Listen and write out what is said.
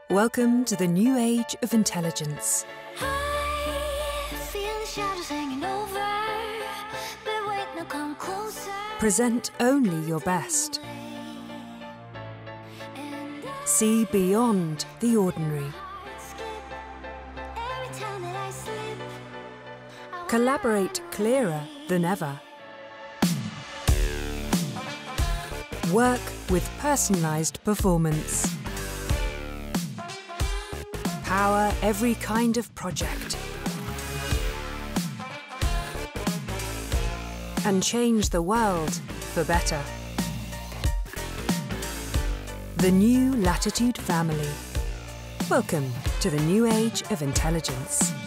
Welcome to the new age of intelligence. I feel the shadows hanging over, but wait, now come closer. Present only your best. See beyond the ordinary. Collaborate clearer than ever. Work with personalized performance. Power every kind of project. And change the world for better. The new Latitude Family. Welcome to the new age of intelligence.